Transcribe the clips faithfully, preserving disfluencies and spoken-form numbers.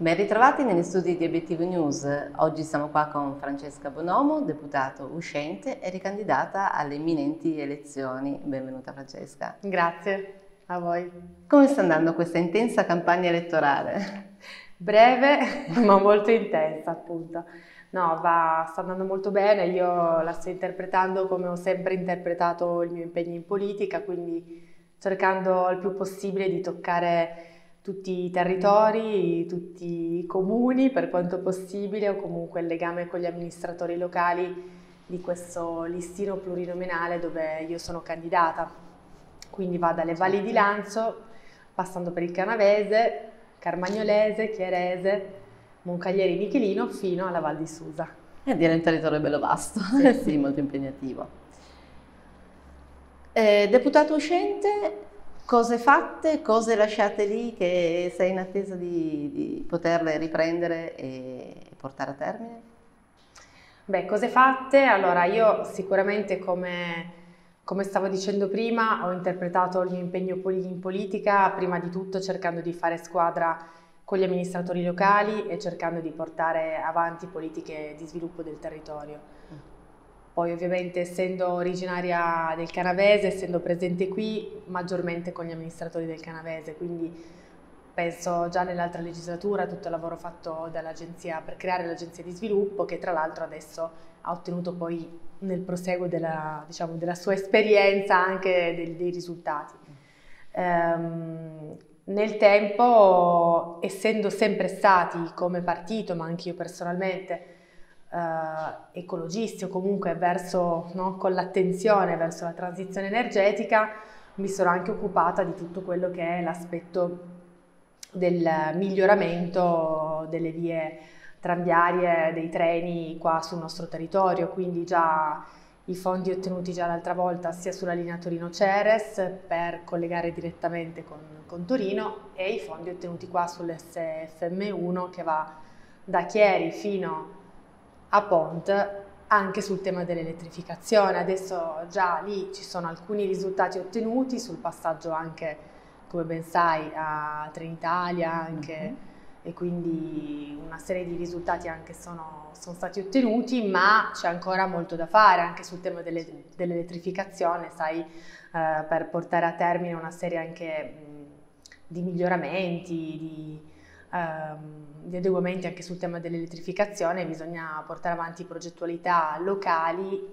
Ben ritrovati negli studi di Obiettivo News. Oggi siamo qua con Francesca Bonomo, deputato uscente e ricandidata alle imminenti elezioni. Benvenuta Francesca. Grazie a voi. Come sta andando questa intensa campagna elettorale? Breve ma molto intensa, appunto. No, va, sta andando molto bene, io la sto interpretando come ho sempre interpretato il mio impegno in politica, quindi cercando il più possibile di toccare tutti i territori, tutti i comuni per quanto possibile, o comunque il legame con gli amministratori locali di questo listino plurinominale dove io sono candidata. Quindi va dalle valli di Lanzo, passando per il Canavese, Carmagnolese, Chiarese, Moncaglieri Michelino, fino alla Val di Susa. E dire un territorio bello vasto, sì, sì, molto impegnativo. Eh, deputato uscente, cose fatte, cose lasciate lì che sei in attesa di, di poterle riprendere e portare a termine? Beh, cose fatte, allora io sicuramente come, come stavo dicendo prima ho interpretato il mio impegno in politica prima di tutto cercando di fare squadra con gli amministratori locali e cercando di portare avanti politiche di sviluppo del territorio. Poi ovviamente essendo originaria del Canavese, essendo presente qui, maggiormente con gli amministratori del Canavese, quindi penso già nell'altra legislatura tutto il lavoro fatto dall'agenzia per creare l'agenzia di sviluppo, che tra l'altro adesso ha ottenuto poi nel proseguo della, diciamo, della sua esperienza anche dei, dei risultati. Um, nel tempo, essendo sempre stati come partito, ma anche io personalmente, Uh, ecologisti o comunque verso, no, con l'attenzione verso la transizione energetica, mi sono anche occupata di tutto quello che è l'aspetto del miglioramento delle vie tranviarie, dei treni qua sul nostro territorio, quindi già i fondi ottenuti già l'altra volta sia sulla linea Torino-Ceres per collegare direttamente con, con Torino e i fondi ottenuti qua sull'S F M uno che va da Chieri fino a Pont anche sul tema dell'elettrificazione. Adesso già lì ci sono alcuni risultati ottenuti sul passaggio anche, come ben sai, a Trenitalia anche, mm-hmm. E quindi una serie di risultati anche sono, sono stati ottenuti, ma c'è ancora molto da fare anche sul tema delle, dell'elettrificazione, sai, eh, per portare a termine una serie anche mh, di miglioramenti, di di adeguamenti anche sul tema dell'elettrificazione. Bisogna portare avanti progettualità locali,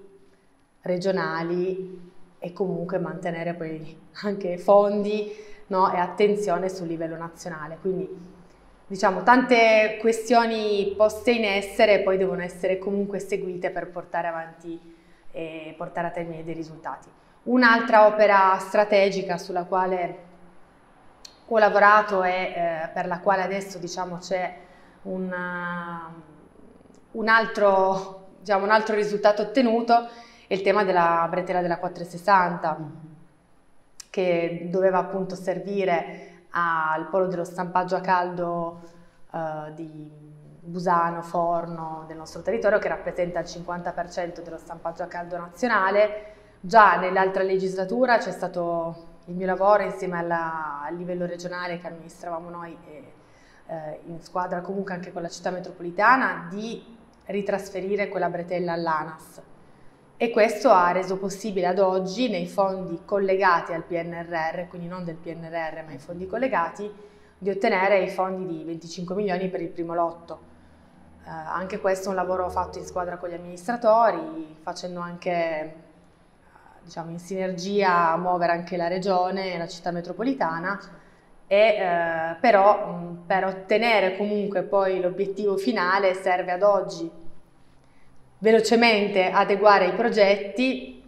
regionali e comunque mantenere poi anche fondi, no, e attenzione sul livello nazionale. Quindi diciamo tante questioni poste in essere poi devono essere comunque seguite per portare avanti e portare a termine dei risultati. Un'altra opera strategica sulla quale ho lavorato e eh, per la quale adesso diciamo c'è un, uh, un, altro, diciamo, un altro risultato ottenuto è il tema della bretella della quattrocentosessanta, mm-hmm. che doveva appunto servire al polo dello stampaggio a caldo uh, di Busano, Forno, del nostro territorio, che rappresenta il cinquanta per cento dello stampaggio a caldo nazionale. Già nell'altra legislatura c'è stato il mio lavoro insieme alla, al livello regionale che amministravamo noi e eh, in squadra comunque anche con la città metropolitana di ritrasferire quella bretella all'ANAS, e questo ha reso possibile ad oggi nei fondi collegati al P N R R, quindi non del P N R R ma i fondi collegati, di ottenere i fondi di venticinque milioni per il primo lotto. Eh, anche questo è un lavoro fatto in squadra con gli amministratori, facendo anche diciamo in sinergia a muovere anche la regione e la città metropolitana, e eh, però mh, per ottenere comunque poi l'obiettivo finale serve ad oggi velocemente adeguare i progetti,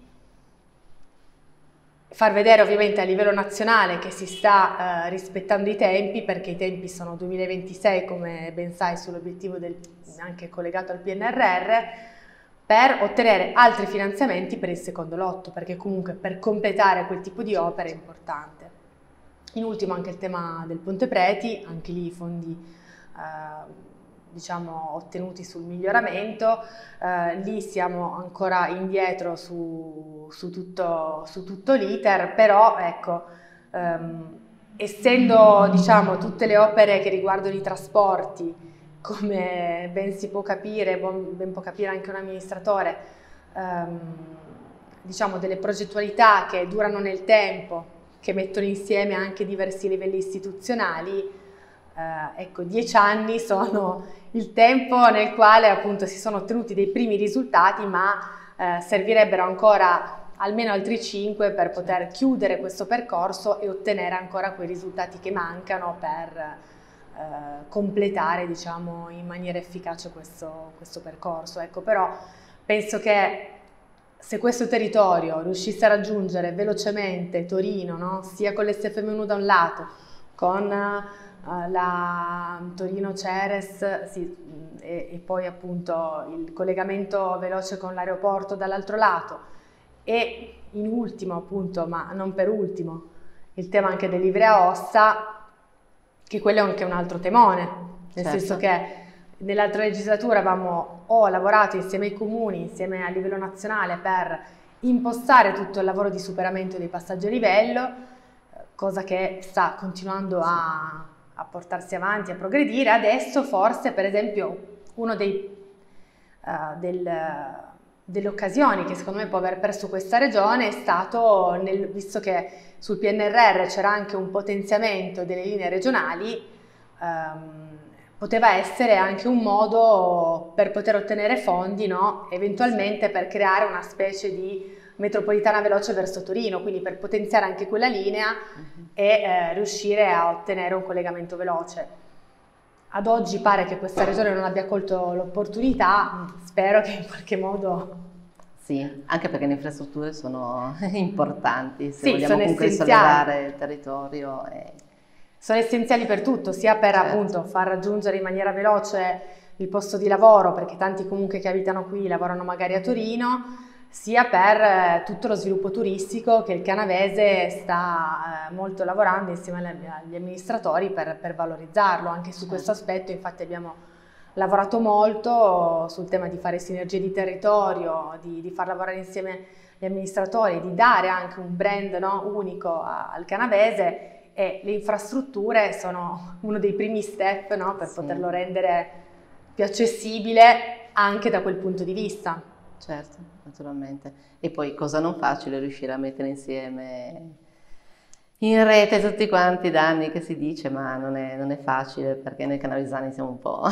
far vedere ovviamente a livello nazionale che si sta eh, rispettando i tempi, perché i tempi sono duemilaventisei come ben sai sull'obiettivo anche collegato al P N R R, per ottenere altri finanziamenti per il secondo lotto, perché comunque per completare quel tipo di opera è importante. In ultimo anche il tema del Ponte Preti, anche lì i fondi eh, diciamo ottenuti sul miglioramento, eh, lì siamo ancora indietro su, su tutto, su tutto l'iter, però ecco, ehm, essendo, diciamo, tutte le opere che riguardano i trasporti, come ben si può capire, ben può capire anche un amministratore, ehm, diciamo delle progettualità che durano nel tempo, che mettono insieme anche diversi livelli istituzionali, eh, ecco, dieci anni sono il tempo nel quale appunto si sono ottenuti dei primi risultati, ma eh, servirebbero ancora almeno altri cinque per poter chiudere questo percorso e ottenere ancora quei risultati che mancano per eh, completare, diciamo, in maniera efficace questo, questo percorso. Ecco, però penso che se questo territorio riuscisse a raggiungere velocemente Torino, no? Sia con l'S F M uno da un lato, con uh, la Torino-Ceres, sì, e, e poi appunto il collegamento veloce con l'aeroporto dall'altro lato, e in ultimo appunto, ma non per ultimo, il tema anche del livre a ossa, che quello è anche un altro temone, nel Certo. senso che nell'altra legislatura avevamo ho lavorato insieme ai comuni, insieme a livello nazionale, per impostare tutto il lavoro di superamento dei passaggi a livello, cosa che sta continuando a, a portarsi avanti, a progredire. Adesso forse, per esempio, uno dei uh, del, delle occasioni che secondo me può aver perso questa regione è stato, nel, visto che sul P N R R c'era anche un potenziamento delle linee regionali, um, poteva essere anche un modo per poter ottenere fondi, no? Eventualmente per creare una specie di metropolitana veloce verso Torino, quindi per potenziare anche quella linea uh-huh. e eh, riuscire a ottenere un collegamento veloce. Ad oggi pare che questa regione non abbia colto l'opportunità, spero che in qualche modo... Sì, anche perché le infrastrutture sono importanti, se sì, vogliamo comunque sollevare il territorio. E... sono essenziali per tutto, sia per certo. appunto far raggiungere in maniera veloce il posto di lavoro, perché tanti comunque che abitano qui lavorano magari a Torino, sia per eh, tutto lo sviluppo turistico che il canavese sta eh, molto lavorando insieme agli amministratori per, per valorizzarlo. Anche su certo. questo aspetto infatti abbiamo lavorato molto sul tema di fare sinergie di territorio, di, di far lavorare insieme gli amministratori, di dare anche un brand, no, unico a, al canavese. E le infrastrutture sono uno dei primi step, no, per sì. poterlo rendere più accessibile anche da quel punto di vista. Certo, naturalmente. E poi cosa non facile riuscire a mettere insieme in rete tutti quanti da anni che si dice, ma non è, non è facile perché noi canavesani siamo un po',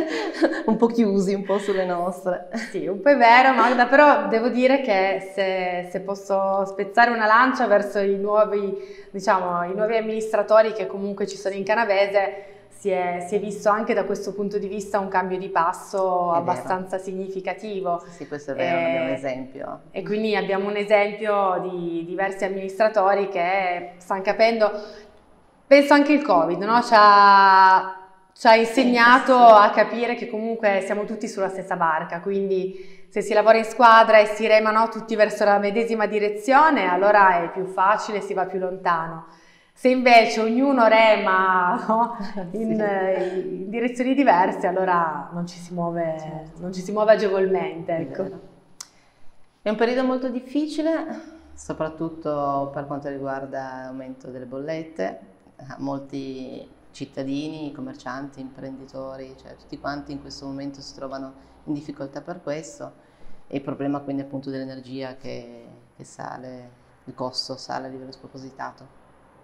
un po' chiusi, un po' sulle nostre. Sì, un po' è vero, Magda, però devo dire che se, se posso spezzare una lancia verso i nuovi, diciamo, i nuovi amministratori che comunque ci sono in canavese, si è, si è visto anche da questo punto di vista un cambio di passo è abbastanza vero. significativo. Sì, sì, questo è vero, e, abbiamo un esempio. E quindi abbiamo un esempio di diversi amministratori che stanno capendo, penso anche il Covid, no? Ci ha, ci ha insegnato sì, sì. a capire che comunque siamo tutti sulla stessa barca, quindi se si lavora in squadra e si remano tutti verso la medesima direzione, allora è più facile, si va più lontano. Se invece ognuno rema, no, in, sì. in direzioni diverse, allora non ci si muove, certo. non ci si muove agevolmente. Ecco. È, è un periodo molto difficile, soprattutto per quanto riguarda l'aumento delle bollette. Molti cittadini, commercianti, imprenditori, cioè tutti quanti in questo momento si trovano in difficoltà per questo. E il problema quindi appunto dell'energia che, che sale, il costo sale a livello spropositato.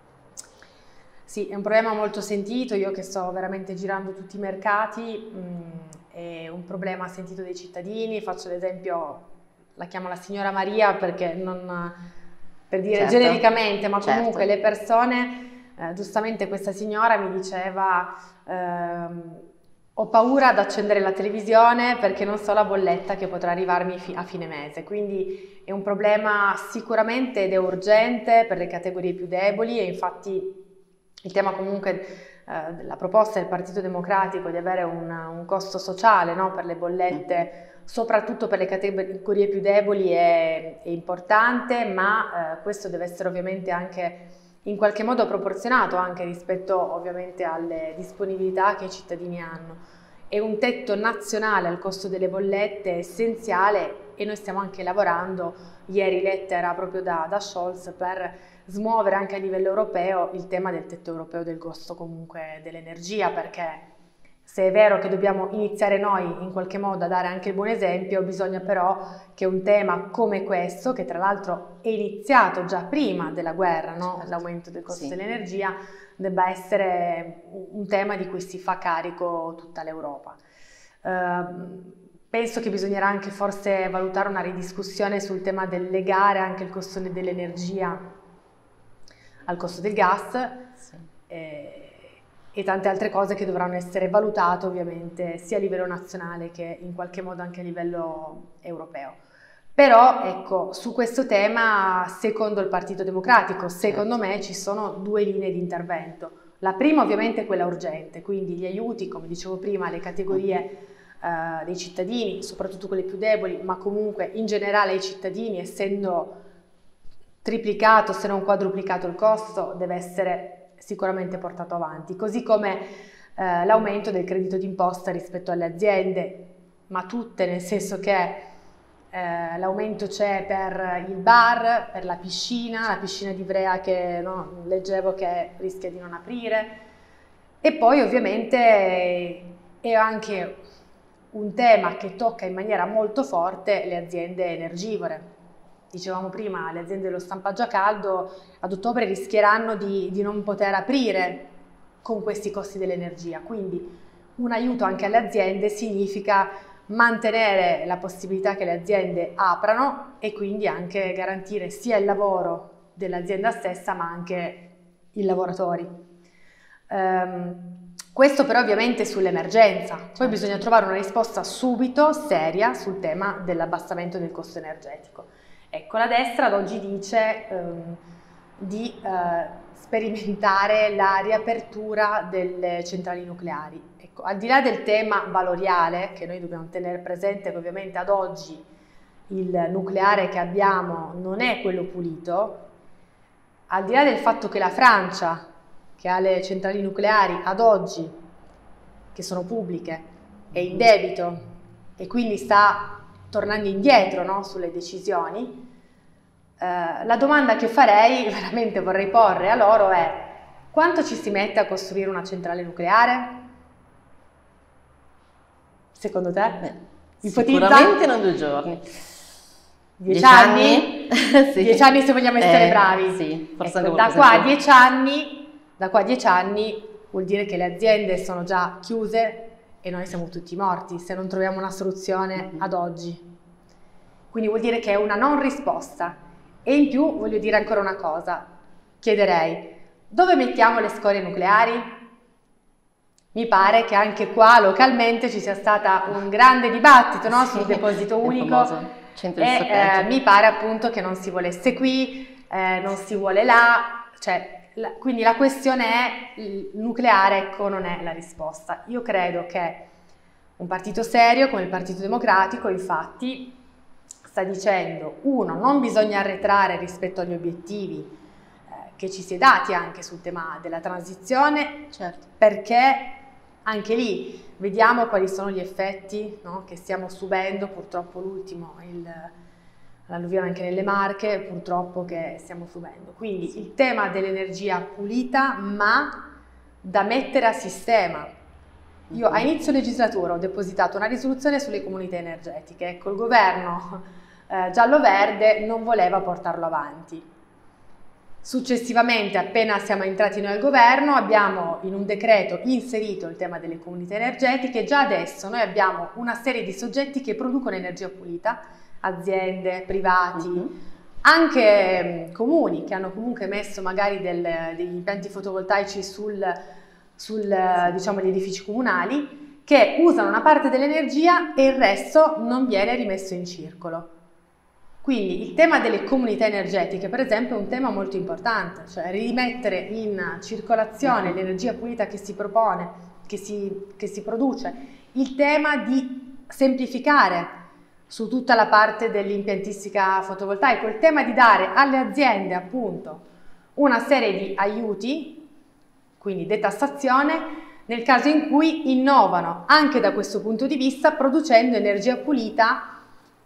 Sì, è un problema molto sentito, io che sto veramente girando tutti i mercati, mh, è un problema sentito dai cittadini. Faccio l'esempio, la chiamo la signora Maria perché non, per dire certo. genericamente, ma comunque certo. le persone, eh, giustamente questa signora mi diceva ehm, ho paura ad accendere la televisione perché non so la bolletta che potrà arrivarmi fi- a fine mese, quindi è un problema sicuramente ed è urgente per le categorie più deboli e infatti il tema comunque eh, della proposta del Partito Democratico di avere un, un costo sociale, no, per le bollette, soprattutto per le categorie più deboli è, è importante, ma eh, questo deve essere ovviamente anche in qualche modo proporzionato anche rispetto ovviamente alle disponibilità che i cittadini hanno. E un tetto nazionale al costo delle bollette è essenziale e noi stiamo anche lavorando, ieri lettera proprio da, da Scholz, per smuovere anche a livello europeo il tema del tetto europeo del costo comunque dell'energia, perché se è vero che dobbiamo iniziare noi in qualche modo a dare anche il buon esempio, bisogna però che un tema come questo, che tra l'altro è iniziato già prima della guerra, no? Certo. L'aumento del costo Sì. dell'energia, debba essere un tema di cui si fa carico tutta l'Europa. Uh, penso che bisognerà anche forse valutare una ridiscussione sul tema del legare anche il costo dell'energia al costo del gas. Sì. Eh, e tante altre cose che dovranno essere valutate ovviamente sia a livello nazionale che in qualche modo anche a livello europeo. Però ecco, su questo tema, secondo il Partito Democratico, secondo Certo. me ci sono due linee di intervento. La prima ovviamente è quella urgente, quindi gli aiuti, come dicevo prima, alle categorie eh, dei cittadini, soprattutto quelle più deboli, ma comunque in generale ai cittadini, essendo triplicato se non quadruplicato il costo, deve essere sicuramente portato avanti, così come eh, l'aumento del credito d'imposta rispetto alle aziende, ma tutte, nel senso che eh, l'aumento c'è per il bar, per la piscina, la piscina di Ivrea che no, leggevo che rischia di non aprire, e poi ovviamente è anche un tema che tocca in maniera molto forte le aziende energivore. Dicevamo prima, le aziende dello stampaggio a caldo ad ottobre rischieranno di, di non poter aprire con questi costi dell'energia, quindi un aiuto anche alle aziende significa mantenere la possibilità che le aziende aprano e quindi anche garantire sia il lavoro dell'azienda stessa ma anche i lavoratori. Um, questo però ovviamente sull'emergenza, poi certo. Bisogna trovare una risposta subito, seria, sul tema dell'abbassamento del costo energetico. Ecco, la destra ad oggi dice um, di uh, sperimentare la riapertura delle centrali nucleari. Ecco, al di là del tema valoriale, che noi dobbiamo tenere presente che ovviamente ad oggi il nucleare che abbiamo non è quello pulito, al di là del fatto che la Francia, che ha le centrali nucleari ad oggi, che sono pubbliche, è in debito e quindi sta tornando indietro, no, sulle decisioni, eh, la domanda che farei, veramente vorrei porre a loro è: quanto ci si mette a costruire una centrale nucleare? Secondo te? Beh, sicuramente non due giorni. Dieci, dieci anni? anni? Sì. Dieci anni se vogliamo essere eh, bravi. Sì, forse ecco, anche da qua a dieci anni, da qua a dieci anni vuol dire che le aziende sono già chiuse e noi siamo tutti morti se non troviamo una soluzione ad oggi. Quindi vuol dire che è una non risposta. E in più voglio dire ancora una cosa, chiederei: dove mettiamo le scorie nucleari? Mi pare che anche qua localmente ci sia stato un grande dibattito, no? Sul deposito unico e eh, mi pare appunto che non si volesse qui, eh, non si vuole là, cioè, la, quindi la questione è il nucleare, ecco, non è la risposta. Io credo che un partito serio come il Partito Democratico infatti sta dicendo: uno, non bisogna arretrare rispetto agli obiettivi eh, che ci si è dati anche sul tema della transizione, certo. Perché anche lì vediamo quali sono gli effetti, no, che stiamo subendo, purtroppo l'ultimo, l'alluvione anche nelle Marche, purtroppo che stiamo subendo. Quindi il tema dell'energia pulita ma da mettere a sistema. Io a inizio legislatura ho depositato una risoluzione sulle comunità energetiche, ecco, il governo eh, giallo-verde non voleva portarlo avanti. Successivamente, appena siamo entrati noi al governo, abbiamo in un decreto inserito il tema delle comunità energetiche. Già adesso noi abbiamo una serie di soggetti che producono energia pulita, aziende, privati, uh-huh. anche um, comuni che hanno comunque messo magari del, degli impianti fotovoltaici sul, sul sì. diciamo, gli edifici comunali, che usano una parte dell'energia e il resto non viene rimesso in circolo. Quindi il tema delle comunità energetiche, per esempio, è un tema molto importante, cioè rimettere in circolazione l'energia pulita che si propone, che si, che si produce, il tema di semplificare su tutta la parte dell'impiantistica fotovoltaica, il tema di dare alle aziende appunto una serie di aiuti, quindi detassazione, nel caso in cui innovano anche da questo punto di vista producendo energia pulita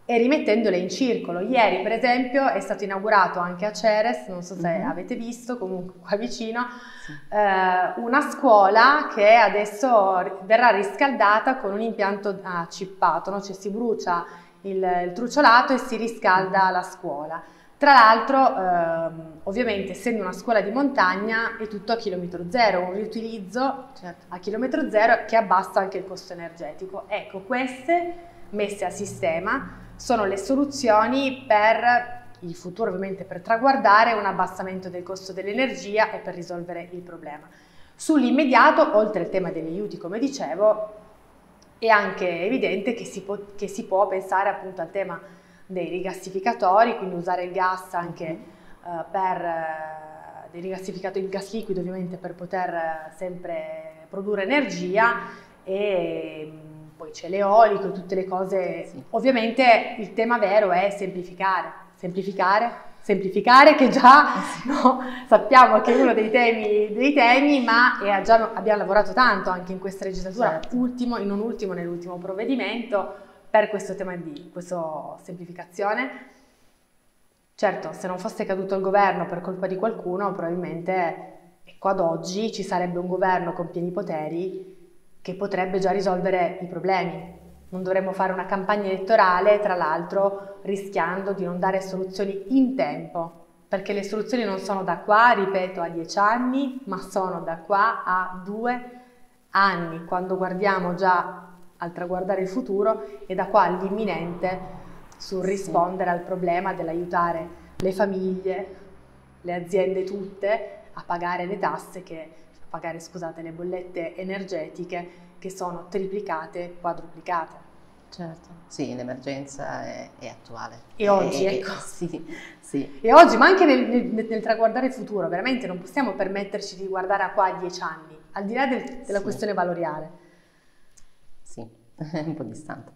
e rimettendole in circolo. Ieri, per esempio, è stato inaugurato anche a Ceres, non so se mm-hmm. avete visto, comunque qua vicino, sì. eh, una scuola che adesso verrà riscaldata con un impianto a cippato, no? Cioè si brucia il, il truciolato e si riscalda la scuola. Tra l'altro, ehm, ovviamente, essendo una scuola di montagna, è tutto a chilometro zero, un riutilizzo certo. a chilometro zero che abbassa anche il costo energetico. Ecco, queste messe a sistema sono le soluzioni per il futuro, ovviamente per traguardare un abbassamento del costo dell'energia e per risolvere il problema. Sull'immediato, oltre al tema degli aiuti, come dicevo, è anche evidente che si può, che si può pensare appunto al tema dei rigassificatori, quindi usare il gas anche uh, per uh, dei rigassificatori, il gas liquido ovviamente per poter uh, sempre produrre energia e um, poi c'è l'eolico, tutte le cose. Sì. Ovviamente il tema vero è semplificare, semplificare, semplificare che già no, sappiamo che è uno dei temi, dei temi ma è già, abbiamo lavorato tanto anche in questa legislatura, certo. ultimo, in un ultimo, nell'ultimo provvedimento, per questo tema di questa semplificazione. Certo, se non fosse caduto il governo per colpa di qualcuno, probabilmente ecco, ad oggi ci sarebbe un governo con pieni poteri che potrebbe già risolvere i problemi. Non dovremmo fare una campagna elettorale, tra l'altro, rischiando di non dare soluzioni in tempo, perché le soluzioni non sono da qua, ripeto, a dieci anni, ma sono da qua a due anni, quando guardiamo già al traguardare il futuro e da qua all'imminente sul rispondere sì. al problema dell'aiutare le famiglie, le aziende tutte a pagare le tasse, che, a pagare scusate, le bollette energetiche che sono triplicate, quadruplicate. Certo, sì, l'emergenza è, è attuale. E oggi, e, ecco. Sì, sì. E oggi, ma anche nel, nel, nel traguardare il futuro, veramente non possiamo permetterci di guardare a qua a dieci anni, al di là del, della sì. questione valoriale. Sì, è un po' distante.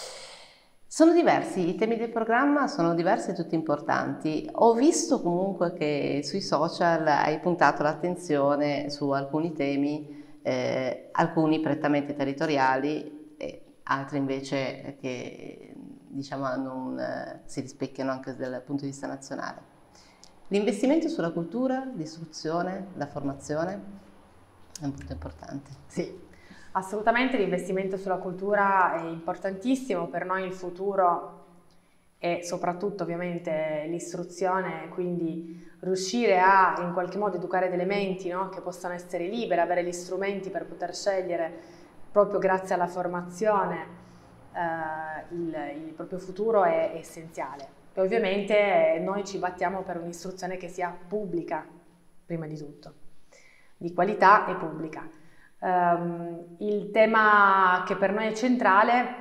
Sono diversi, i temi del programma sono diversi e tutti importanti. Ho visto comunque che sui social hai puntato l'attenzione su alcuni temi, eh, alcuni prettamente territoriali e altri invece che diciamo hanno un, eh, si rispecchiano anche dal punto di vista nazionale. L'investimento sulla cultura, l'istruzione, la formazione è un punto importante. Sì. Assolutamente l'investimento sulla cultura è importantissimo, per noi il futuro è soprattutto ovviamente l'istruzione, quindi riuscire a in qualche modo educare delle menti, no? Che possano essere libere, avere gli strumenti per poter scegliere proprio grazie alla formazione, eh, il, il proprio futuro è, è essenziale. E ovviamente noi ci battiamo per un'istruzione che sia pubblica, prima di tutto, di qualità e pubblica. Um, il tema che per noi è centrale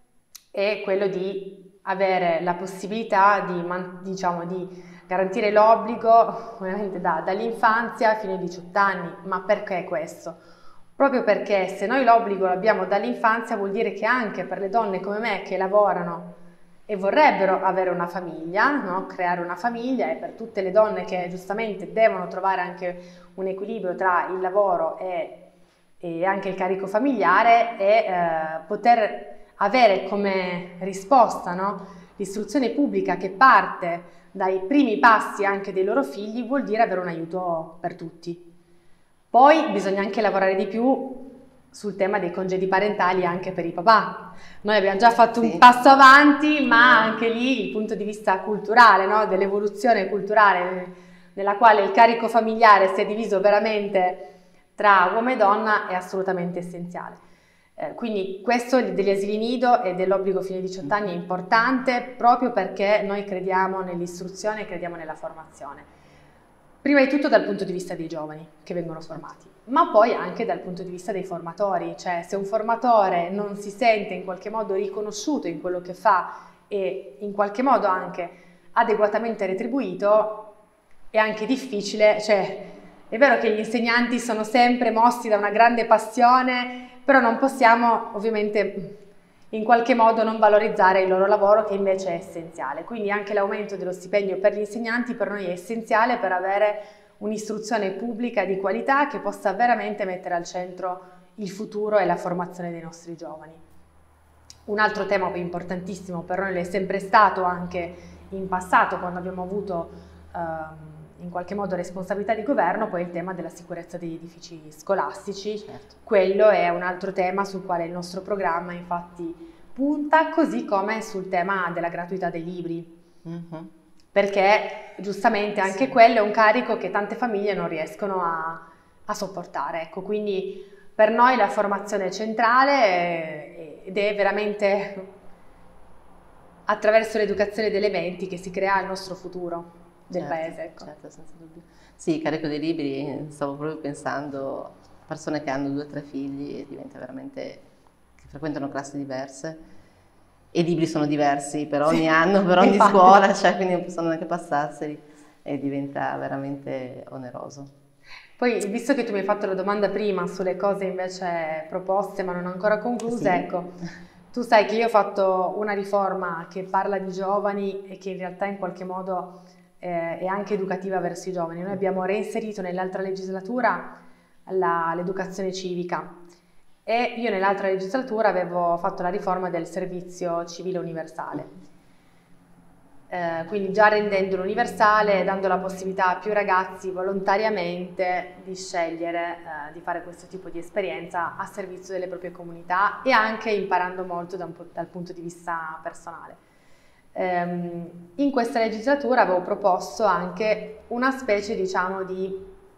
è quello di avere la possibilità di, diciamo, di garantire l'obbligo ovviamente da, dall'infanzia fino ai diciotto anni. Ma perché questo? Proprio perché se noi l'obbligo l'abbiamo dall'infanzia vuol dire che anche per le donne come me che lavorano e vorrebbero avere una famiglia, no? Creare una famiglia, e per tutte le donne che giustamente devono trovare anche un equilibrio tra il lavoro e e anche il carico familiare e eh, poter avere come risposta, no? L'istruzione pubblica che parte dai primi passi anche dei loro figli vuol dire avere un aiuto per tutti. Poi bisogna anche lavorare di più sul tema dei congedi parentali anche per i papà. Noi abbiamo già fatto sì. un passo avanti, ma anche lì il punto di vista culturale, no? Dell'evoluzione culturale nella quale il carico familiare si è diviso veramente tra uomo e donna è assolutamente essenziale. Eh, quindi questo degli asili nido e dell'obbligo fino ai diciotto anni è importante proprio perché noi crediamo nell'istruzione e crediamo nella formazione. Prima di tutto dal punto di vista dei giovani che vengono formati, ma poi anche dal punto di vista dei formatori, cioè se un formatore non si sente in qualche modo riconosciuto in quello che fa e in qualche modo anche adeguatamente retribuito, è anche difficile, cioè è vero che gli insegnanti sono sempre mossi da una grande passione, però non possiamo ovviamente in qualche modo non valorizzare il loro lavoro che invece è essenziale. Quindi anche l'aumento dello stipendio per gli insegnanti per noi è essenziale per avere un'istruzione pubblica di qualità che possa veramente mettere al centro il futuro e la formazione dei nostri giovani. Un altro tema poi importantissimo per noi, lo è sempre stato anche in passato, quando abbiamo avuto ehm, in qualche modo responsabilità di governo, poi il tema della sicurezza degli edifici scolastici. Certo. Quello è un altro tema sul quale il nostro programma infatti punta, così come sul tema della gratuità dei libri, mm-hmm. perché giustamente anche sì. quello è un carico che tante famiglie non riescono a, a sopportare. Ecco, quindi per noi la formazione è centrale ed è veramente attraverso l'educazione degli elementi che si crea il nostro futuro del certo, paese. Ecco. Certo, senza dubbio. Sì, carico dei libri, stavo proprio pensando, persone che hanno due o tre figli e diventa veramente, che frequentano classi diverse e i libri sono diversi per ogni sì, anno, per ogni infatti. scuola, cioè quindi non possono neanche passarseli e diventa veramente oneroso. Poi, visto che tu mi hai fatto la domanda prima sulle cose invece proposte ma non ancora concluse, sì. ecco, tu sai che io ho fatto una riforma che parla di giovani e che in realtà in qualche modo eh, è anche educativa verso i giovani. Noi abbiamo reinserito nell'altra legislatura l'educazione civica e io nell'altra legislatura avevo fatto la riforma del servizio civile universale. Eh, quindi già rendendolo universale, dando la possibilità a più ragazzi volontariamente di scegliere eh, di fare questo tipo di esperienza a servizio delle proprie comunità e anche imparando molto da un po- dal punto di vista personale. Ehm, in questa legislatura avevo proposto anche una specie, diciamo, di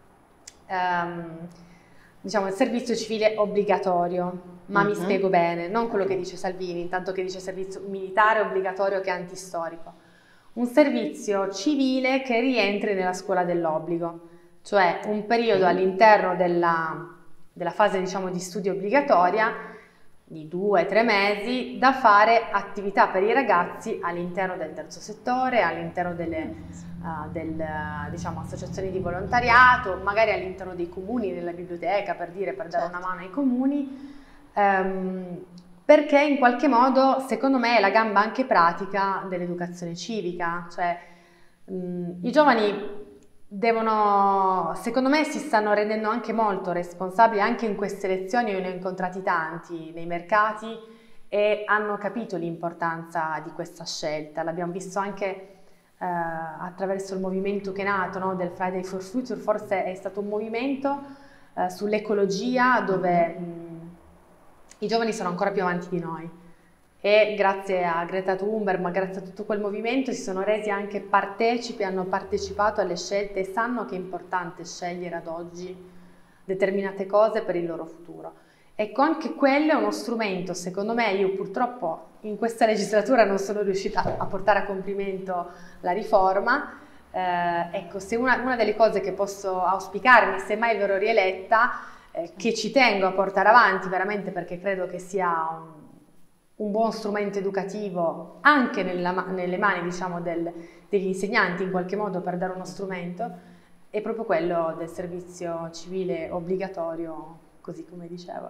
ehm, diciamo, il servizio civile obbligatorio, ma uh-huh. mi spiego bene, non quello che dice Salvini, intanto che dice servizio militare obbligatorio che è antistorico. Un servizio civile che rientri nella scuola dell'obbligo, cioè un periodo all'interno della, della fase, diciamo, di studio obbligatoria di due o tre mesi da fare attività per i ragazzi all'interno del terzo settore, all'interno delle uh, del, diciamo, associazioni di volontariato, magari all'interno dei comuni, nella biblioteca, per dire, per dare certo. una mano ai comuni. Um, perché in qualche modo, secondo me, è la gamba anche pratica dell'educazione civica, cioè mh, i giovani devono, secondo me, si stanno rendendo anche molto responsabili, anche in queste lezioni io ne ho incontrati tanti nei mercati e hanno capito l'importanza di questa scelta, l'abbiamo visto anche eh, attraverso il movimento che è nato, no, del Friday for Future, forse è stato un movimento eh, sull'ecologia dove mh, i giovani sono ancora più avanti di noi e grazie a Greta Thunberg, ma grazie a tutto quel movimento si sono resi anche partecipi, hanno partecipato alle scelte e sanno che è importante scegliere ad oggi determinate cose per il loro futuro. Ecco, anche quello è uno strumento, secondo me, io purtroppo in questa legislatura non sono riuscita a portare a compimento la riforma, eh, ecco, se una, una delle cose che posso auspicarmi, se mai verrò rieletta, che ci tengo a portare avanti veramente perché credo che sia un, un buon strumento educativo anche nella, nelle mani, diciamo, del, degli insegnanti in qualche modo per dare uno strumento, è proprio quello del servizio civile obbligatorio, così come dicevo.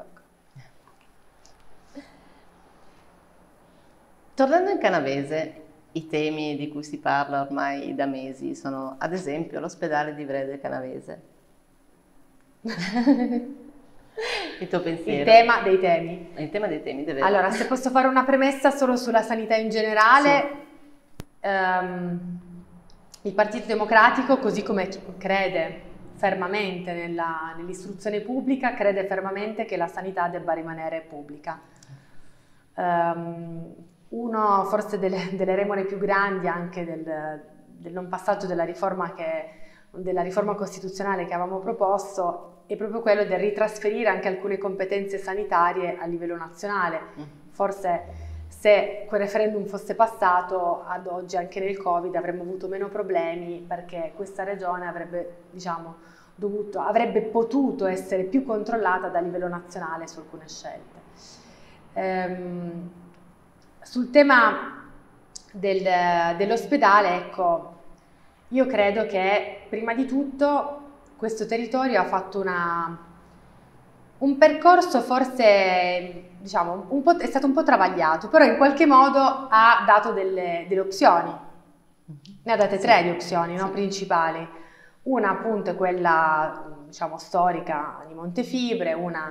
Ecco. Tornando in canavese, i temi di cui si parla ormai da mesi sono ad esempio l'ospedale di Vrede Canavese. Il tuo pensiero? Il tema dei temi. Il tema dei temi deve... Allora, se posso fare una premessa solo sulla sanità in generale, sì. um, il Partito Democratico, così come crede fermamente nella, nell'istruzione pubblica, crede fermamente che la sanità debba rimanere pubblica. Um, uno forse delle, delle remore più grandi anche del, del non passaggio della riforma che della riforma costituzionale che avevamo proposto è proprio quello del ritrasferire anche alcune competenze sanitarie a livello nazionale. Forse se quel referendum fosse passato ad oggi anche nel Covid avremmo avuto meno problemi perché questa regione avrebbe, diciamo, dovuto, avrebbe potuto essere più controllata da livello nazionale su alcune scelte. Ehm, sul tema del, dell'ospedale, ecco, io credo che prima di tutto questo territorio ha fatto una, un percorso forse, diciamo, un po', è stato un po' travagliato, però in qualche modo ha dato delle, delle opzioni, ne ha date tre di opzioni, no, principali. Una appunto è quella, diciamo, storica di Montefibre, una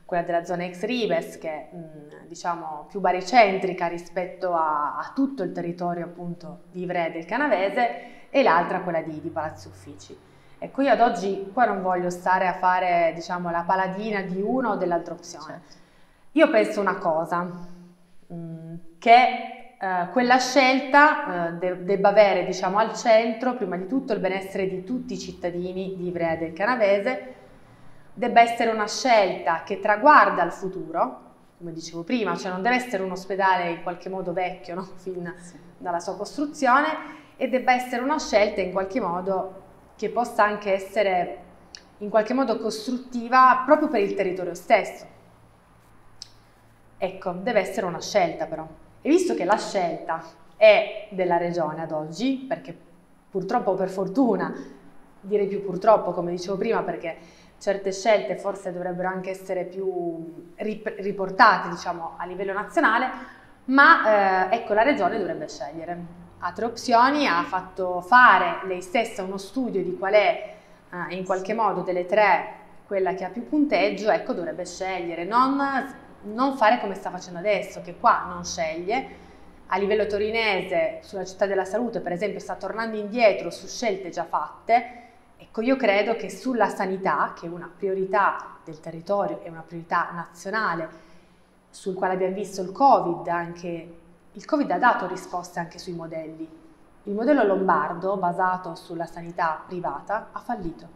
quella della zona ex Ribes, che è mh, diciamo più baricentrica rispetto a, a tutto il territorio appunto di Ivrea e del Canavese, e l'altra quella di, di Palazzo Uffici. Ecco, io ad oggi qua non voglio stare a fare diciamo la paladina di una o dell'altra opzione. Certo. Io penso una cosa, mh, che eh, quella scelta eh, de debba avere diciamo al centro prima di tutto il benessere di tutti i cittadini di Ivrea e del Canavese, debba essere una scelta che traguarda il futuro, come dicevo prima, cioè non deve essere un ospedale in qualche modo vecchio, no? Fin dalla sua costruzione, e debba essere una scelta in qualche modo che possa anche essere in qualche modo costruttiva proprio per il territorio stesso. Ecco, deve essere una scelta però. E visto che la scelta è della regione ad oggi, perché purtroppo o per fortuna, direi più purtroppo come dicevo prima, perché certe scelte forse dovrebbero anche essere più riportate diciamo a livello nazionale, ma eh, ecco, la regione dovrebbe scegliere. Ha tre opzioni, ha fatto fare lei stessa uno studio di qual è eh, in qualche modo delle tre quella che ha più punteggio, ecco, dovrebbe scegliere, non, non fare come sta facendo adesso, che qua non sceglie. A livello torinese, sulla città della salute per esempio, sta tornando indietro su scelte già fatte. Ecco, io credo che sulla sanità, che è una priorità del territorio, è una priorità nazionale, sul quale abbiamo visto il Covid, anche il Covid ha dato risposte anche sui modelli. Il modello lombardo, basato sulla sanità privata, ha fallito.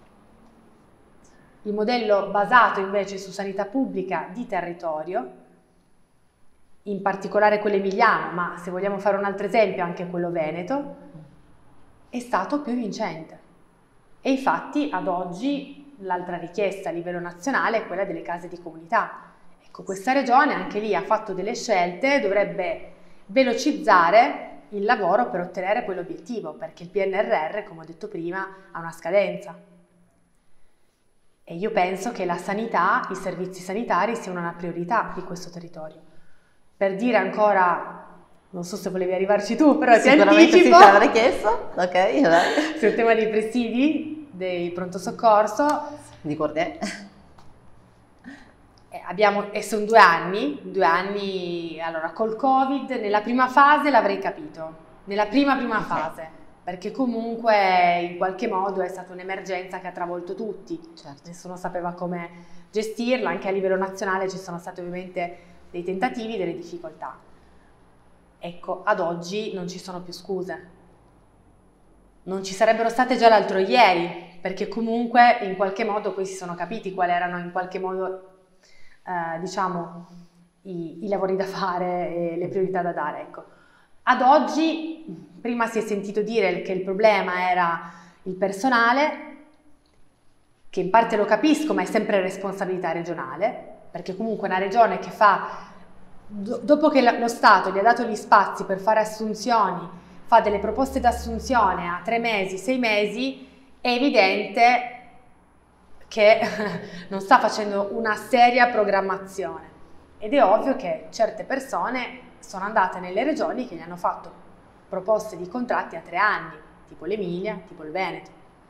Il modello basato invece su sanità pubblica di territorio, in particolare quello emiliano, ma se vogliamo fare un altro esempio anche quello veneto, è stato più vincente. E infatti ad oggi l'altra richiesta a livello nazionale è quella delle case di comunità. Ecco, questa regione anche lì ha fatto delle scelte, dovrebbe velocizzare il lavoro per ottenere quell'obiettivo, perché il P N R R, come ho detto prima, ha una scadenza. E io penso che la sanità, i servizi sanitari siano una priorità di questo territorio. Per dire ancora, non so se volevi arrivarci tu, però ti anticipo. Sicuramente sì, te l'avrei chiesto. Ok, vai. Sul tema dei presidi, dei pronto soccorso. Di Cordier. Abbiamo, e sono due anni, due anni, allora col Covid, nella prima fase l'avrei capito, nella prima prima Okay. fase, perché comunque in qualche modo è stata un'emergenza che ha travolto tutti, Certo. nessuno sapeva come gestirla, anche a livello nazionale ci sono stati ovviamente dei tentativi, delle difficoltà. Ecco, ad oggi non ci sono più scuse, non ci sarebbero state già l'altro ieri, perché comunque in qualche modo poi si sono capiti quali erano in qualche modo Eh, diciamo i, i lavori da fare e le priorità da dare. Ecco. Ad oggi, prima si è sentito dire che il problema era il personale, che in parte lo capisco, ma è sempre responsabilità regionale, perché comunque una regione che fa, do, dopo che lo Stato gli ha dato gli spazi per fare assunzioni, fa delle proposte d'assunzione a tre mesi, sei mesi, è evidente che non sta facendo una seria programmazione, ed è ovvio che certe persone sono andate nelle regioni che gli hanno fatto proposte di contratti a tre anni, tipo l'Emilia, tipo il Veneto.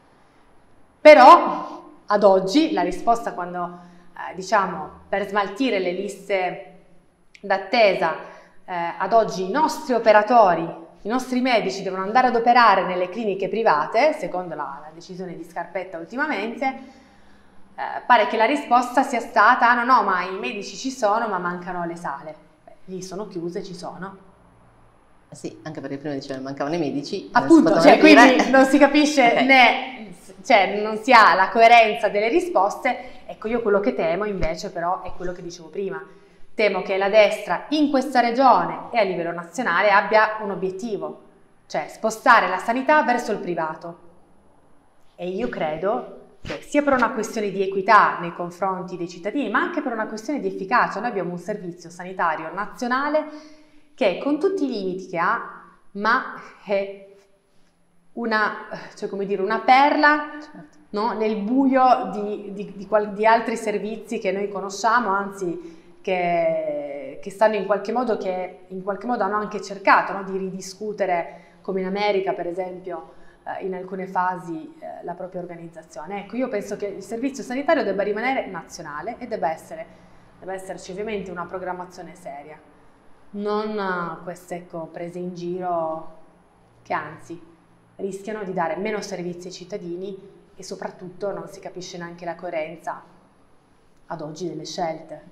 Però ad oggi la risposta, quando eh, diciamo per smaltire le liste d'attesa, eh, ad oggi i nostri operatori, i nostri medici devono andare ad operare nelle cliniche private, secondo la, la decisione di Scarpetta ultimamente. Eh, pare che la risposta sia stata: ah, no no, ma i medici ci sono, ma mancano le sale. Beh, lì sono chiuse, ci sono. Sì, anche perché prima dicevano mancavano i medici. Appunto, cioè, quindi non si capisce Okay. né, cioè non si ha la coerenza delle risposte. Ecco, io quello che temo invece però è quello che dicevo prima. Temo che la destra in questa regione e a livello nazionale abbia un obiettivo, cioè spostare la sanità verso il privato. E io credo che sia per una questione di equità nei confronti dei cittadini, ma anche per una questione di efficacia. Noi abbiamo un servizio sanitario nazionale che, con tutti i limiti che ha, ma è una, cioè come dire, una perla, Certo. no? Nel buio di, di, di, qual, di altri servizi che noi conosciamo, anzi che, che stanno in qualche modo, che in qualche modo hanno anche cercato, no? Di ridiscutere, come in America per esempio, eh, in alcune fasi eh, la propria organizzazione. Ecco, io penso che il servizio sanitario debba rimanere nazionale e debba, essere, debba esserci ovviamente una programmazione seria, non uh, queste ecco, prese in giro che anzi rischiano di dare meno servizi ai cittadini e soprattutto non si capisce neanche la coerenza ad oggi delle scelte.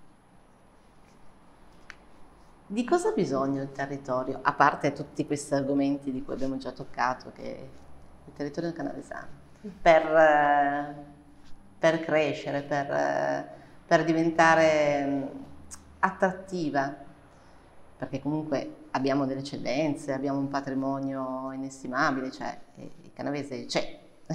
Di cosa ha bisogno il territorio, a parte tutti questi argomenti di cui abbiamo già toccato, che il territorio canavesano, per, eh, per crescere, per, eh, per diventare attrattiva? Perché comunque abbiamo delle eccellenze, abbiamo un patrimonio inestimabile, cioè il canavese c'è,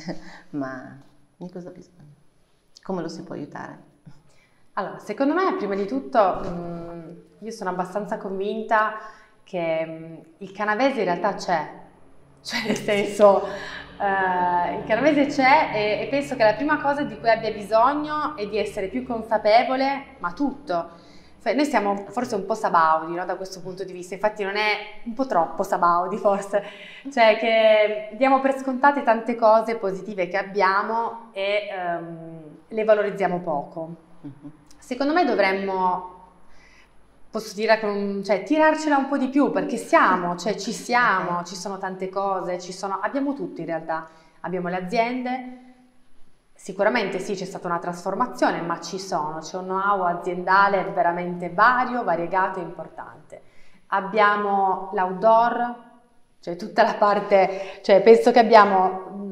ma di cosa ha bisogno? Come lo si può aiutare? Allora, secondo me, prima di tutto, mh, io sono abbastanza convinta che mh, il canavese in realtà c'è, cioè nel senso, uh, il canavese c'è e, e penso che la prima cosa di cui abbia bisogno è di essere più consapevole, ma tutto. Noi siamo forse un po' sabaudi, no, da questo punto di vista, infatti non è un po' troppo sabaudi forse, cioè che diamo per scontate tante cose positive che abbiamo e um, le valorizziamo poco. Mm-hmm. Secondo me dovremmo, posso dire, con, cioè, tirarcela un po' di più perché siamo, cioè ci siamo, ci sono tante cose, ci sono, abbiamo tutto in realtà, abbiamo le aziende. Sicuramente sì, c'è stata una trasformazione, ma ci sono, c'è un know-how aziendale veramente vario, variegato e importante. Abbiamo l'outdoor, cioè tutta la parte, cioè penso che abbiamo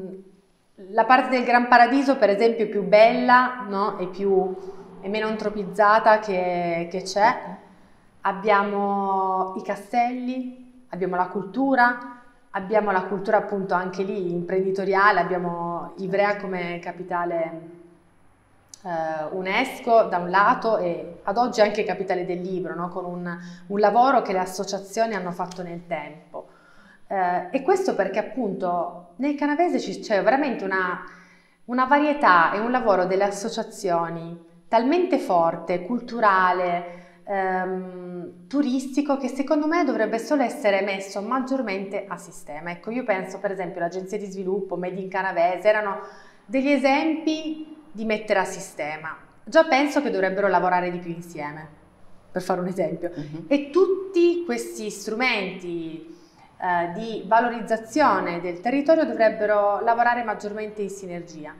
mh, la parte del Gran Paradiso per esempio più bella, no? e, più, e meno antropizzata che, che c'è. Abbiamo i castelli, abbiamo la cultura, abbiamo la cultura appunto anche lì imprenditoriale, abbiamo Ivrea come capitale eh, UNESCO da un lato e ad oggi anche capitale del libro, no? Con un, un lavoro che le associazioni hanno fatto nel tempo. Eh, e questo perché appunto nel canavese c'è veramente una, una varietà e un lavoro delle associazioni talmente forte, culturale, Ehm, turistico che secondo me dovrebbe solo essere messo maggiormente a sistema. Ecco, io penso per esempio all'agenzia di sviluppo, Made in Canavese, erano degli esempi di mettere a sistema. Già penso che dovrebbero lavorare di più insieme, per fare un esempio. Uh-huh. E tutti questi strumenti eh, di valorizzazione del territorio dovrebbero lavorare maggiormente in sinergia.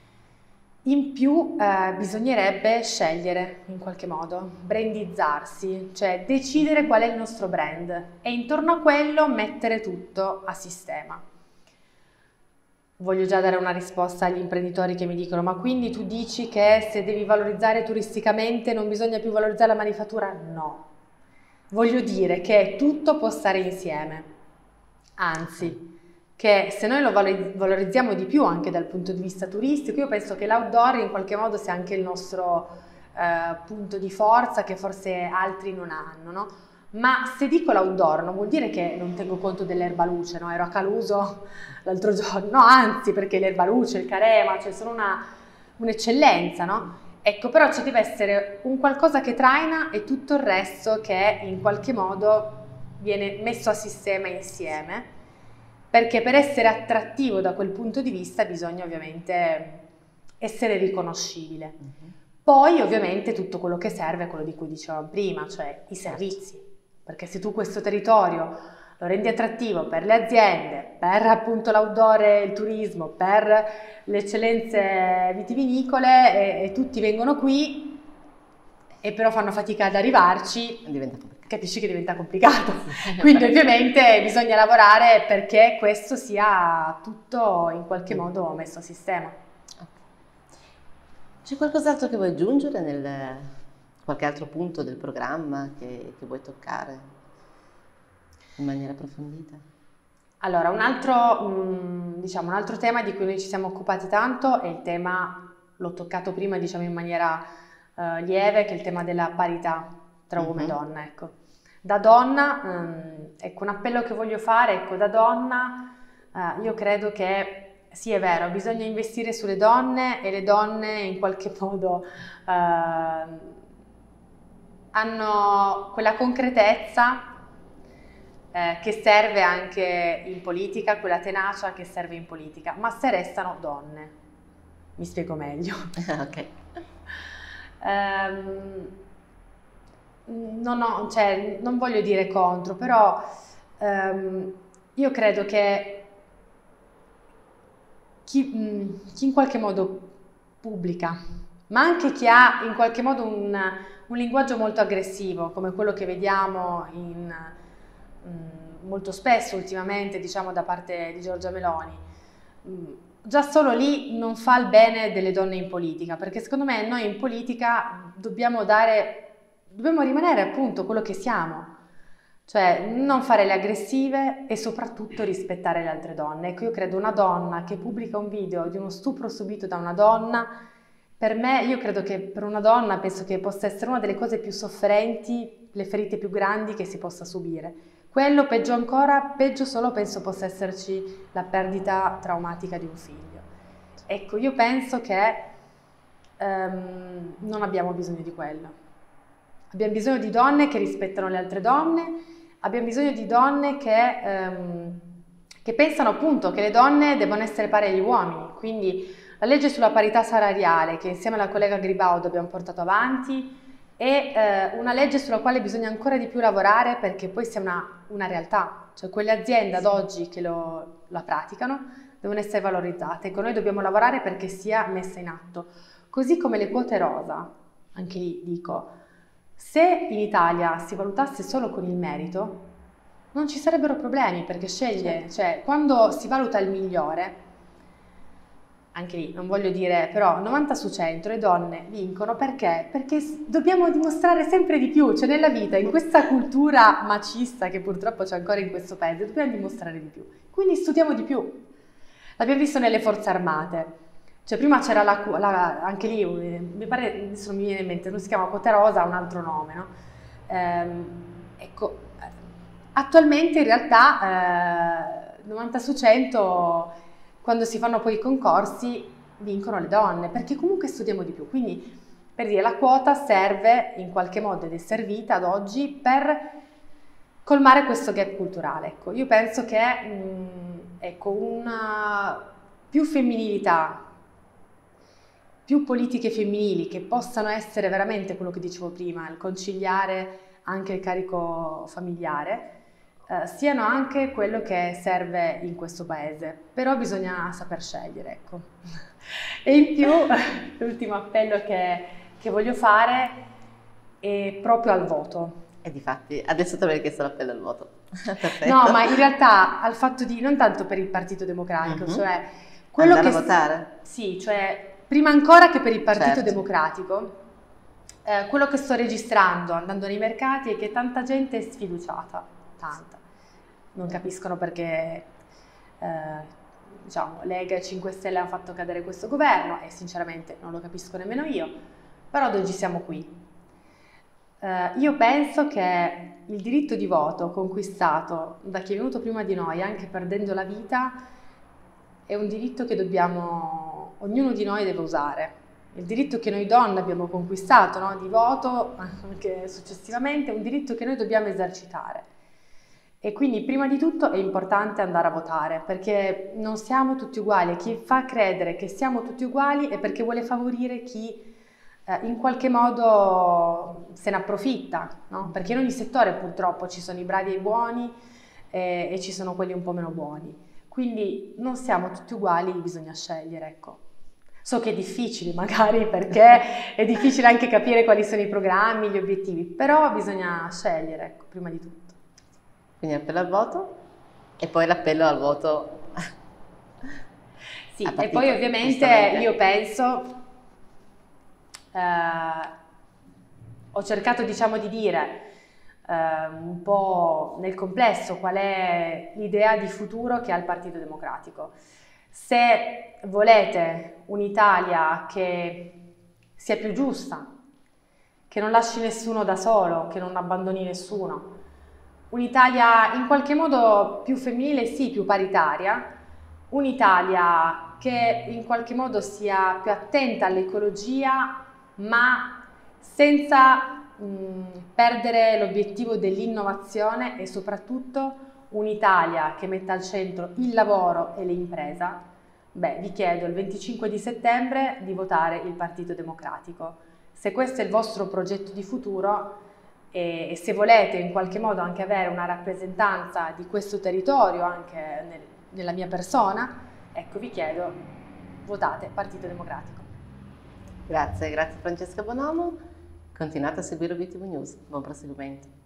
In più eh, bisognerebbe scegliere in qualche modo, brandizzarsi, cioè decidere qual è il nostro brand e intorno a quello mettere tutto a sistema. Voglio già dare una risposta agli imprenditori che mi dicono ma quindi tu dici che se devi valorizzare turisticamente non bisogna più valorizzare la manifattura? No, voglio dire che tutto può stare insieme, anzi che se noi lo valorizziamo di più anche dal punto di vista turistico, io penso che l'outdoor in qualche modo sia anche il nostro eh, punto di forza che forse altri non hanno, no? Ma se dico l'outdoor non vuol dire che non tengo conto dell'erbaluce, no? Ero a Caluso l'altro giorno, no, anzi perché l'erbaluce, il carema, cioè sono una, un'eccellenza, no? Ecco, però ci deve essere un qualcosa che traina e tutto il resto che in qualche modo viene messo a sistema insieme. Perché per essere attrattivo da quel punto di vista bisogna ovviamente essere riconoscibile. Uh-huh. Poi ovviamente tutto quello che serve è quello di cui dicevamo prima, cioè i servizi. Perché se tu questo territorio lo rendi attrattivo per le aziende, per appunto l'outdoor e il turismo, per le eccellenze vitivinicole e, e tutti vengono qui e però fanno fatica ad arrivarci, diventa complicato. Capisci che diventa complicato. Quindi ovviamente bisogna lavorare perché questo sia tutto in qualche modo messo a sistema. C'è qualcos'altro che vuoi aggiungere nel qualche altro punto del programma che, che vuoi toccare in maniera approfondita? Allora, un altro, mh, diciamo, un altro tema di cui noi ci siamo occupati tanto è il tema, l'ho toccato prima diciamo in maniera uh, lieve, che è il tema della parità tra uomo uh-huh. e donna, ecco. Da donna, um, ecco, un appello che voglio fare, ecco, da donna, uh, io credo che sì, è vero, bisogna investire sulle donne e le donne in qualche modo uh, hanno quella concretezza eh, che serve anche in politica, quella tenacia che serve in politica, ma se restano donne. Mi spiego meglio. Ok. Um, non, ho, cioè, non voglio dire contro, però um, io credo che chi, mh, chi in qualche modo pubblica, ma anche chi ha in qualche modo un, un linguaggio molto aggressivo, come quello che vediamo in, mh, molto spesso ultimamente, diciamo, da parte di Giorgia Meloni, mh, già solo lì non fa il bene delle donne in politica, perché secondo me noi in politica dobbiamo dare, dobbiamo rimanere appunto quello che siamo, cioè non fare le aggressive e soprattutto rispettare le altre donne. Ecco, io credo una donna che pubblica un video di uno stupro subito da una donna, per me, io credo che per una donna penso che possa essere una delle cose più sofferenti, le ferite più grandi che si possa subire. Quello, peggio ancora, peggio solo penso possa esserci la perdita traumatica di un figlio. Ecco, io penso che um, non abbiamo bisogno di quello. Abbiamo bisogno di donne che rispettano le altre donne, abbiamo bisogno di donne che, um, che pensano appunto che le donne devono essere pari agli uomini. Quindi la legge sulla parità salariale, che insieme alla collega Gribaudo abbiamo portato avanti, è eh, una legge sulla quale bisogna ancora di più lavorare perché poi sia una, una realtà. Cioè quelle aziende ad oggi che lo, la praticano devono essere valorizzate. Ecco, noi dobbiamo lavorare perché sia messa in atto. Così come le quote rosa, anche lì dico, se in Italia si valutasse solo con il merito, non ci sarebbero problemi, perché sceglie, cioè quando si valuta il migliore, anche lì non voglio dire, però novanta su cento le donne vincono perché? Perché dobbiamo dimostrare sempre di più, cioè nella vita, in questa cultura macista che purtroppo c'è ancora in questo paese, dobbiamo dimostrare di più, quindi studiamo di più. L'abbiamo visto nelle forze armate, cioè prima c'era la, la, anche lì, mi pare, adesso non mi viene in mente, non si chiama quota rosa, ha un altro nome, no? Ehm, ecco, attualmente in realtà eh, novanta su cento quando si fanno poi i concorsi vincono le donne, perché comunque studiamo di più. Quindi, per dire, la quota serve in qualche modo ed è servita ad oggi per colmare questo gap culturale. Ecco, io penso che mh, ecco, una più femminilità, più politiche femminili che possano essere veramente quello che dicevo prima, il conciliare anche il carico familiare, Uh, siano anche quello che serve in questo paese, però bisogna saper scegliere, ecco. E in più, l'ultimo appello che, che voglio fare è proprio al voto. E difatti, adesso ti avrei chiesto l'appello al voto. Perfetto. No, ma in realtà al fatto di, non tanto per il Partito Democratico, mm-hmm. cioè quello andare che... a votare? Sì, cioè prima ancora che per il Partito certo. Democratico, eh, quello che sto registrando andando nei mercati è che tanta gente è sfiduciata, tanta. Non capiscono perché eh, diciamo, Lega e cinque Stelle hanno fatto cadere questo governo e sinceramente non lo capisco nemmeno io, però ad oggi siamo qui. Eh, io penso che il diritto di voto conquistato da chi è venuto prima di noi, anche perdendo la vita, è un diritto che dobbiamo, ognuno di noi deve usare. Il diritto che noi donne abbiamo conquistato, no, di voto, anche successivamente, è un diritto che noi dobbiamo esercitare. E quindi prima di tutto è importante andare a votare, perché non siamo tutti uguali. Chi fa credere che siamo tutti uguali è perché vuole favorire chi eh, in qualche modo se ne approfitta, no? Perché in ogni settore purtroppo ci sono i bravi e i buoni eh, e ci sono quelli un po' meno buoni. Quindi non siamo tutti uguali, bisogna scegliere, ecco. So che è difficile magari perché è difficile anche capire quali sono i programmi, gli obiettivi, però bisogna scegliere, ecco, prima di tutto. Quindi appello al voto e poi l'appello al voto. Sì, e poi ovviamente io penso, eh, ho cercato diciamo di dire eh, un po' nel complesso qual è l'idea di futuro che ha il Partito Democratico. Se volete un'Italia che sia più giusta, che non lasci nessuno da solo, che non abbandoni nessuno, un'Italia in qualche modo più femminile, sì, più paritaria, un'Italia che in qualche modo sia più attenta all'ecologia, ma senza mh, perdere l'obiettivo dell'innovazione e soprattutto un'Italia che metta al centro il lavoro e l'impresa, beh, vi chiedo il venticinque di settembre di votare il Partito Democratico. Se questo è il vostro progetto di futuro e, e se volete in qualche modo anche avere una rappresentanza di questo territorio anche nel, nella mia persona, ecco, vi chiedo, votate Partito Democratico. Grazie, grazie Francesca Bonomo. Continuate a seguire Obiettivo News. Buon proseguimento.